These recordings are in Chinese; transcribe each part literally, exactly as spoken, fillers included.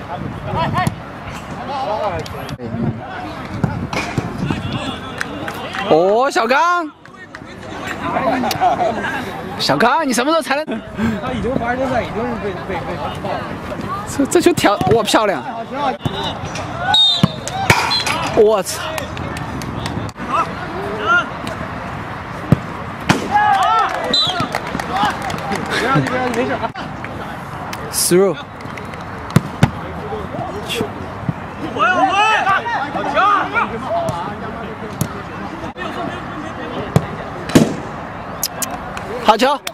哦，小刚，小刚，你什么时候才能？ 他已经发生赛已经是被被被爆了。 这这球挑哇漂亮！我操！ 没事。 Through。 回回， 好球！好球！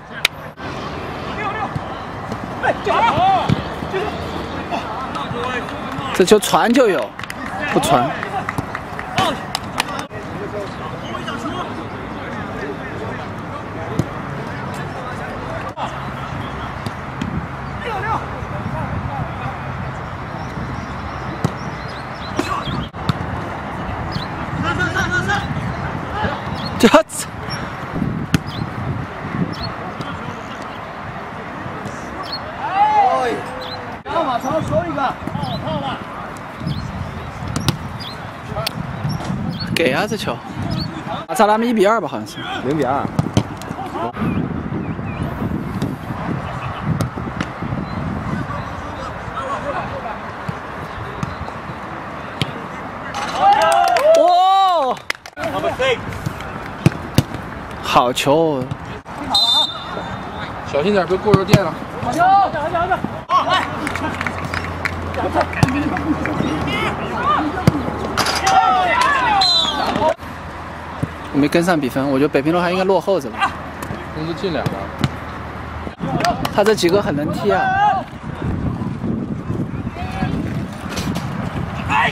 这球传就有，不传。 这次， 哎，让马超收一个，套吧。 给啊，这球！阿萨拉米一比二吧，好像是。 零比二。 哦！好球！ 小心点，别过着电了。 好球！好球！好球！好，来！ 我没跟上比分，我觉得北平路还应该落后着吧。 公司进两个。 他这几个很能踢啊。 哎！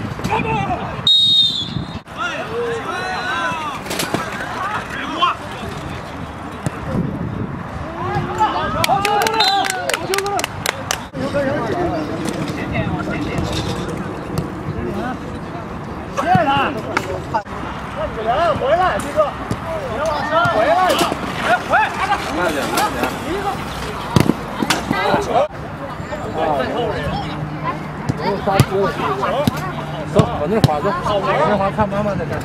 回来，这个，别往上，回来，哎，回， 慢点，慢点。不用杀球，走，往那滑走，往那滑，看妈妈在这。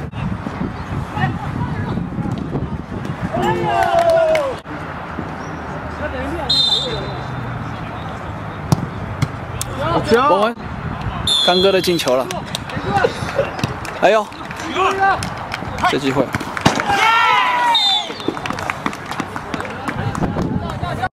好球！博文，刚哥的进球了。哎呦！这机会。